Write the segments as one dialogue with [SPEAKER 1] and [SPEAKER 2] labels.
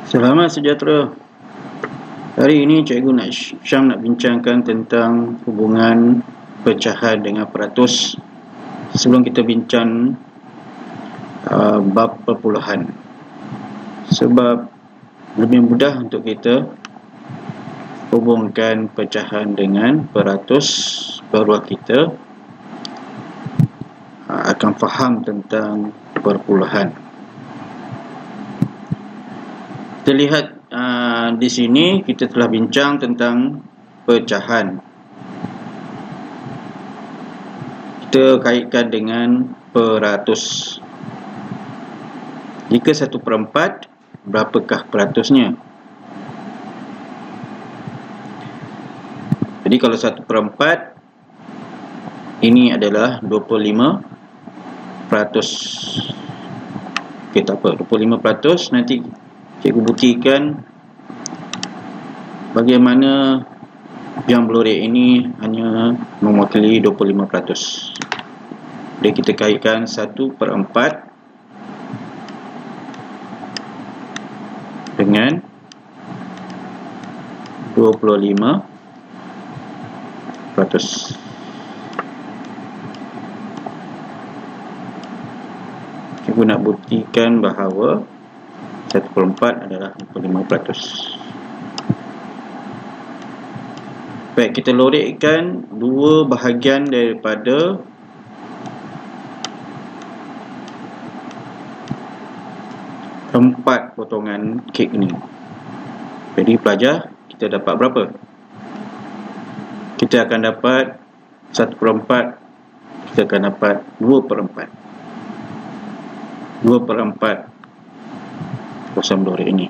[SPEAKER 1] Selamat sejahtera. Hari ini Cikgu Syam nak bincangkan tentang hubungan pecahan dengan peratus. Sebelum kita bincang bab perpuluhan, sebab lebih mudah untuk kita hubungkan pecahan dengan peratus, barulah kita akan faham tentang perpuluhan. Kita lihat di sini kita telah bincang tentang pecahan. Kita kaitkan dengan peratus. Jika 1/4, berapakah peratusnya? Jadi kalau 1/4, ini adalah 25%. Okey, tak apa, 25%. Nanti cikgu buktikan bagaimana yang blorek ini hanya mewakili 25%. Jadi kita kaitkan 1/4 dengan 25%. Cikgu nak buktikan bahawa 1/4 adalah 25%. Baik, kita lorekkan dua bahagian daripada empat potongan kek ini. Jadi pelajar, kita dapat berapa? Kita akan dapat 1/4, kita akan dapat 2/4. 2/4 kawasan blorek ini.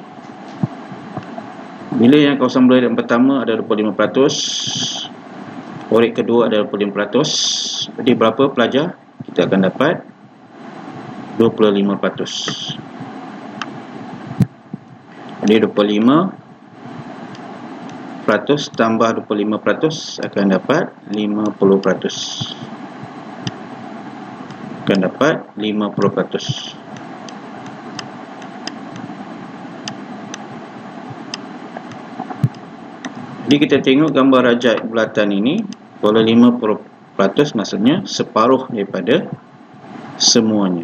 [SPEAKER 1] Bila yang kawasan blorek yang pertama ada 25%, blorek kedua ada 25%, jadi berapa pelajar? Kita akan dapat 25%. Jadi 25% tambah 25% akan dapat 50%. Akan dapat 50%. Jadi kita tengok gambar rajak bulatan ini, kalau 50% maksudnya separuh daripada semuanya.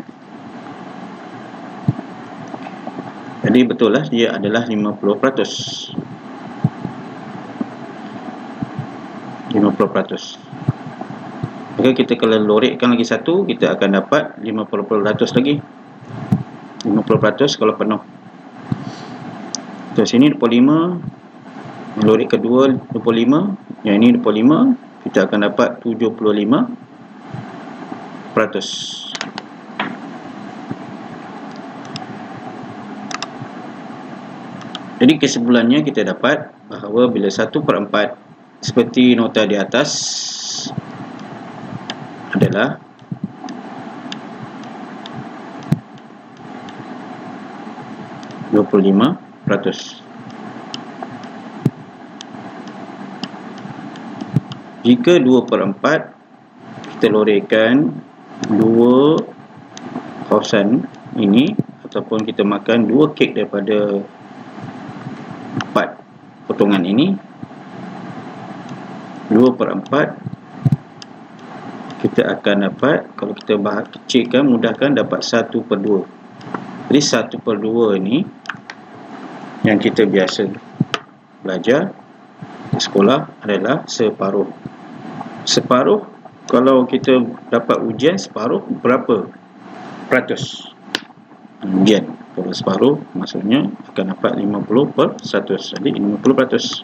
[SPEAKER 1] Jadi betul lah, dia adalah 50%. 50%. Maka kita kalau lorekkan lagi satu, kita akan dapat 50% lagi. 50% kalau penuh. Terus sini 25, lorek kedua 25, yang ini 25, kita akan dapat 75%. Jadi kesimpulannya kita dapat bahawa bila 1/4 seperti nota di atas adalah %25. Jika 2/4, kita lorekkan dua kawasan ini, ataupun kita makan dua kek daripada 4 potongan ini, 2/4 kita akan dapat, kalau kita kecilkan, mudahkan, dapat 1/2. Jadi 1/2 ini yang kita biasa belajar di sekolah adalah separuh. Separuh, kalau kita dapat ujian separuh, berapa peratus? Ujian kalau separuh maksudnya akan dapat 50%. Jadi 50%.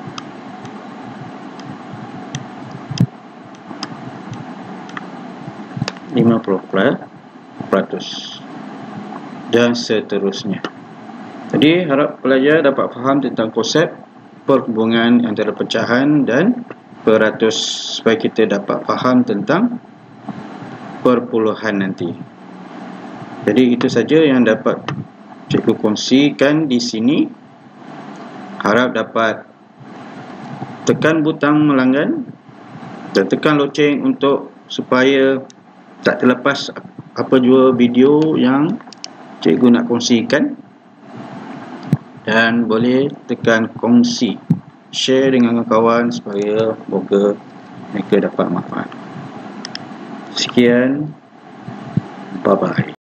[SPEAKER 1] Dan seterusnya. Jadi harap pelajar dapat faham tentang konsep perhubungan antara pecahan dan peratus, supaya kita dapat faham tentang perpuluhan nanti. Jadi itu saja yang dapat cikgu kongsikan di sini. Harap dapat tekan butang melanggan dan tekan loceng untuk supaya tak terlepas apa jua video yang cikgu nak kongsikan. dan boleh tekan kongsi, share dengan kawan supaya moga mereka dapat manfaat. Sekian, bye bye.